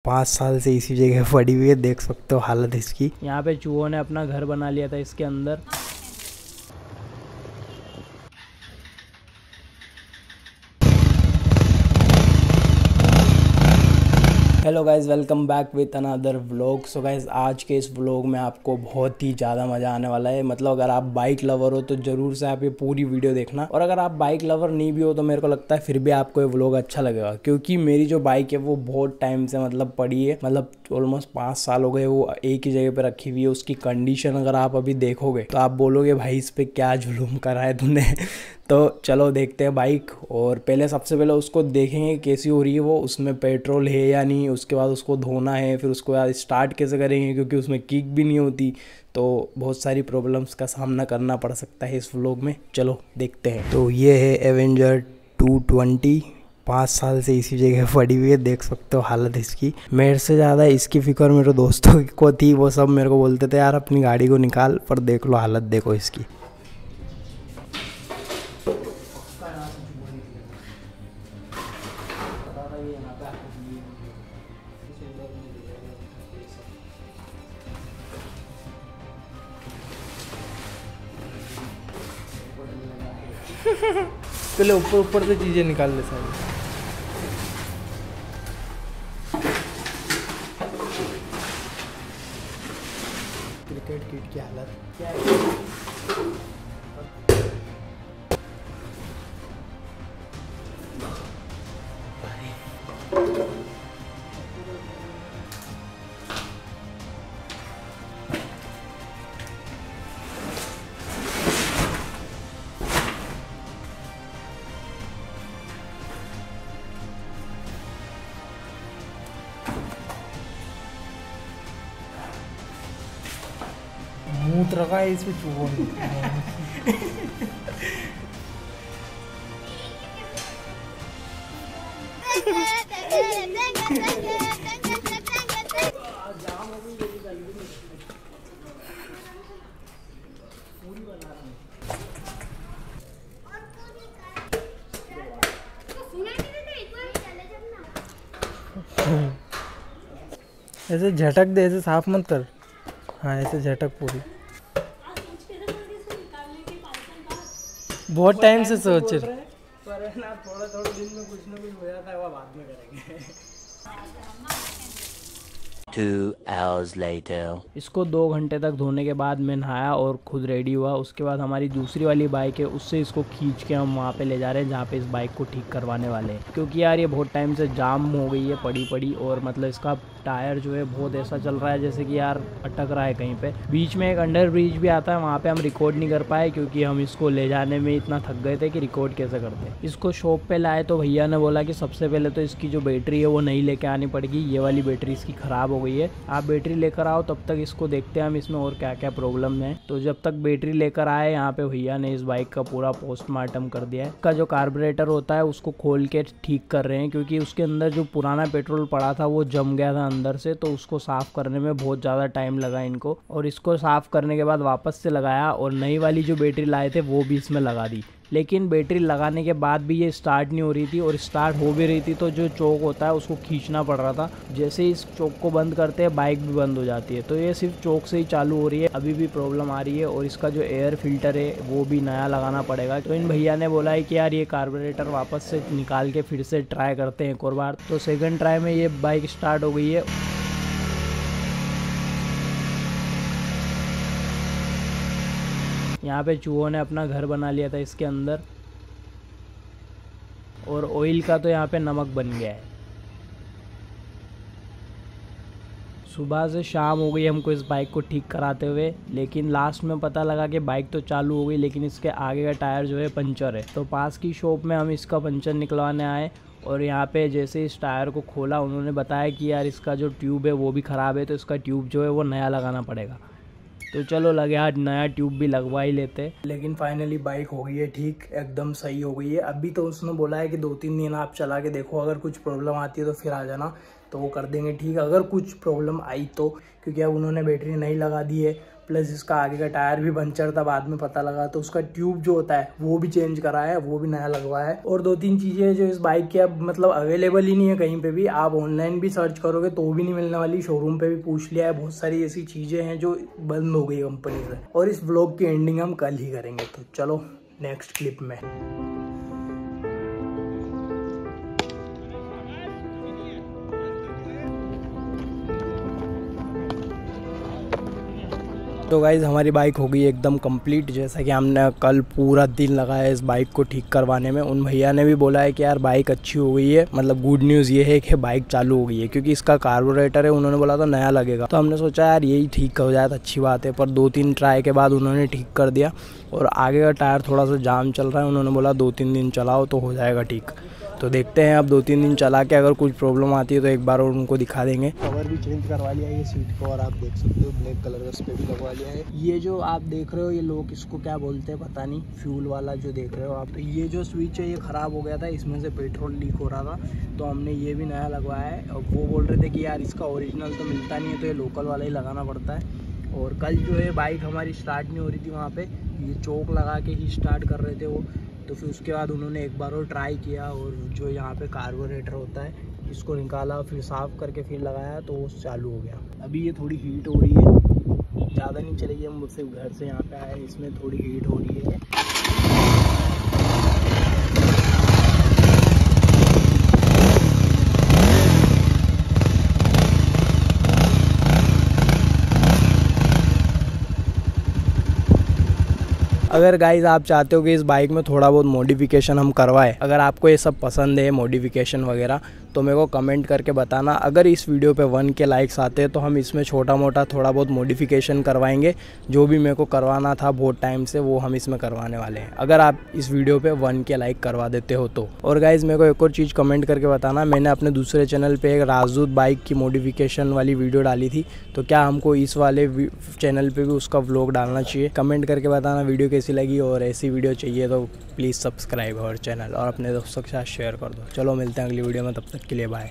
5 साल से इसी जगह पड़ी हुई है, देख सकते हो हालत इसकी। यहाँ पे चूहों ने अपना घर बना लिया था इसके अंदर। Hello guys, welcome back with another vlog. So guys, आज के इस व्लॉग में आपको बहुत ही ज़्यादा मज़ा आने वाला है। मतलब अगर आप बाइक लवर हो तो ज़रूर से आप ये पूरी वीडियो देखना, और अगर आप बाइक लवर नहीं भी हो तो मेरे को लगता है फिर भी आपको ये व्लॉग अच्छा लगेगा, क्योंकि मेरी जो बाइक है वो बहुत टाइम से मतलब पड़ी है। मतलब ऑलमोस्ट 5 साल हो गए वो एक ही जगह पर रखी हुई है। उसकी कंडीशन अगर आप अभी देखोगे तो आप बोलोगे भाई इस पर क्या जुलूम करा है तूने। तो चलो देखते हैं बाइक, और पहले सबसे पहले उसको देखेंगे कैसी हो रही है वो, उसमें पेट्रोल है या नहीं। उसके बाद उसको धोना है, फिर उसको बाद स्टार्ट कैसे करेंगे क्योंकि उसमें किक भी नहीं होती। तो बहुत सारी प्रॉब्लम्स का सामना करना पड़ सकता है इस व्लॉग में। चलो देखते हैं। तो ये है एवेंजर 220, 5 साल से इसी जगह पड़ी हुई है, देख सकते हो हालत इसकी। मेरे से ज़्यादा इसकी फिक्र मेरे दोस्तों को थी, वो सब मेरे को बोलते थे यार अपनी गाड़ी को निकाल, पर देख लो हालत देखो इसकी। पहले ऊपर ऊपर से चीजें निकाल ले सारी। क्रिकेट किट की हालत क्या है? मूत रखा है इसमें चूहों ने। ऐसे झटक दे, ऐसे साफ मत कर। हाँ ऐसे झटक पूरी। बहुत टाइम से सोच रहे पर है ना, थोड़ा दिन में कुछ ना कुछ हो जाता है, वो बाद में करेंगे। 2 hours later. इसको 2 घंटे तक धोने के बाद मैं नहाया और खुद रेडी हुआ। उसके बाद हमारी दूसरी वाली बाइक है, उससे इसको खींच के हम वहाँ पे ले जा रहे हैं जहाँ पे इस बाइक को ठीक करवाने वाले हैं। क्योंकि यार ये बहुत टाइम से जाम हो गई है पड़ी, और मतलब इसका टायर जो है बहुत ऐसा चल रहा है जैसे कि यार अटक रहा है कहीं पे। बीच में एक अंडर ब्रिज भी आता है, वहाँ पे हम रिकॉर्ड नहीं कर पाए क्योंकि हम इसको ले जाने में इतना थक गए थे कि रिकॉर्ड कैसे करते। इसको शॉप पे लाए तो भैया ने बोला कि सबसे पहले तो इसकी जो बैटरी है वो नई लेके आनी पड़ेगी। ये वाली बैटरी इसकी ख़राब हो गई है, आप बैटरी लेकर आओ, तब तक इसको देखते हैं हम इसमें और क्या क्या प्रॉब्लम है। तो जब तक बैटरी लेकर आए, यहाँ पे भैया ने इस बाइक का पूरा पोस्टमार्टम कर दिया है। इसका जो कार्बोरेटर होता है उसको खोल के ठीक कर रहे हैं, क्योंकि उसके अंदर जो पुराना पेट्रोल पड़ा था वो जम गया था अंदर से, तो उसको साफ़ करने में बहुत ज़्यादा टाइम लगा इनको। और इसको साफ़ करने के बाद वापस से लगाया और नई वाली जो बैटरी लाए थे वो भी इसमें लगा दी। लेकिन बैटरी लगाने के बाद भी ये स्टार्ट नहीं हो रही थी, और स्टार्ट हो भी रही थी तो जो चोक होता है उसको खींचना पड़ रहा था। जैसे ही इस चोक को बंद करते हैं बाइक भी बंद हो जाती है। तो ये सिर्फ चोक से ही चालू हो रही है, अभी भी प्रॉब्लम आ रही है। और इसका जो एयर फिल्टर है वो भी नया लगाना पड़ेगा। तो इन भैया ने बोला है कि यार ये कार्बोरेटर वापस से निकाल के फिर से ट्राई करते हैं एक और बार। तो सेकेंड ट्राई में ये बाइक स्टार्ट हो गई है। यहाँ पे चूहों ने अपना घर बना लिया था इसके अंदर, और ऑयल का तो यहाँ पे नमक बन गया है। सुबह से शाम हो गई हमको इस बाइक को ठीक कराते हुए, लेकिन लास्ट में पता लगा कि बाइक तो चालू हो गई लेकिन इसके आगे का टायर जो है पंचर है। तो पास की शॉप में हम इसका पंचर निकलवाने आए, और यहाँ पे जैसे इस टायर को खोला उन्होंने बताया कि यार इसका जो ट्यूब है वो भी ख़राब है, तो इसका ट्यूब जो है वो नया लगाना पड़ेगा। तो चलो लगे आज नया ट्यूब भी लगवा ही लेते। लेकिन फाइनली बाइक हो गई है ठीक, एकदम सही हो गई है। अभी तो उसने बोला है कि 2-3 दिन आप चला के देखो, अगर कुछ प्रॉब्लम आती है तो फिर आ जाना, तो वो कर देंगे ठीक, अगर कुछ प्रॉब्लम आई तो। क्योंकि अब उन्होंने बैटरी नहीं लगा दी है, प्लस इसका आगे का टायर भी पंचर था, बाद में पता लगा। तो उसका ट्यूब जो होता है वो भी चेंज करा है, वो भी नया लगवाया है। और 2-3 चीजें जो इस बाइक की अब मतलब अवेलेबल ही नहीं है कहीं पे भी, आप ऑनलाइन भी सर्च करोगे तो भी नहीं मिलने वाली, शोरूम पे भी पूछ लिया है। बहुत सारी ऐसी चीजें हैं जो बंद हो गई कंपनी से। और इस व्लॉग की एंडिंग हम कल ही करेंगे, तो चलो नेक्स्ट क्लिप में। तो गाइज़ हमारी बाइक हो गई एकदम कंप्लीट। जैसा कि हमने कल पूरा दिन लगाया इस बाइक को ठीक करवाने में। उन भैया ने भी बोला है कि यार बाइक अच्छी हो गई है, मतलब गुड न्यूज़ ये है कि बाइक चालू हो गई है, क्योंकि इसका कार्बोरेटर है, उन्होंने बोला था नया लगेगा। तो हमने सोचा यार यही ठीक हो जाए तो अच्छी बात है। पर 2-3 ट्राई के बाद उन्होंने ठीक कर दिया। और आगे का टायर थोड़ा सा जाम चल रहा है, उन्होंने बोला 2-3 दिन चलाओ तो हो जाएगा ठीक। तो देखते हैं अब 2-3 दिन चला के अगर कुछ प्रॉब्लम आती है तो एक बार और उनको दिखा देंगे। कवर भी चेंज करवा लिया है ये सीट को, और आप देख सकते हो ब्लैक कलर का इस पर भी लगवा लिया है। ये जो आप देख रहे हो, ये लोग इसको क्या बोलते हैं पता नहीं, फ्यूल वाला जो देख रहे हो आप, तो ये जो स्विच है ये ख़राब हो गया था, इसमें से पेट्रोल लीक हो रहा था, तो हमने ये भी नया लगवाया है। और वो बोल रहे थे कि यार इसका ओरिजिनल तो मिलता नहीं है, तो ये लोकल वाला ही लगाना पड़ता है। और कल जो है बाइक हमारी स्टार्ट नहीं हो रही थी, वहाँ पे ये चौक लगा के ही स्टार्ट कर रहे थे वो। तो फिर उसके बाद उन्होंने एक बार और ट्राई किया, और जो यहाँ पे कार्बोरेटर होता है इसको निकाला, फिर साफ़ करके फिर लगाया, तो वो चालू हो गया। अभी ये थोड़ी हीट हो रही है, ज़्यादा नहीं चलेगी, हम मुझसे घर से यहाँ पे आए, इसमें थोड़ी हीट हो रही है। अगर गाइज़ आप चाहते हो कि इस बाइक में थोड़ा बहुत मॉडिफिकेशन हम करवाएं, अगर आपको ये सब पसंद है मॉडिफिकेशन वगैरह, तो मेरे को कमेंट करके बताना। अगर इस वीडियो पे 1 के लाइक्स आते हैं तो हम इसमें छोटा मोटा थोड़ा बहुत मॉडिफिकेशन करवाएंगे। जो भी मेरे को करवाना था बहुत टाइम से वो हम इसमें करवाने वाले हैं, अगर आप इस वीडियो पे 1 के लाइक करवा देते हो तो। और गाइज़ मेरे को एक और चीज़ कमेंट करके बताना, मैंने अपने दूसरे चैनल पर एक राजदूत बाइक की मॉडिफिकेशन वाली वीडियो डाली थी, तो क्या हमको इस वाले चैनल पर भी उसका व्लॉग डालना चाहिए? कमेंट करके बताना वीडियो कैसी लगी, और ऐसी वीडियो चाहिए तो प्लीज़ सब्सक्राइब और चैनल, और अपने दोस्तों के साथ शेयर कर दो। चलो मिलते हैं अगली वीडियो में, तब तक के लिए बाय।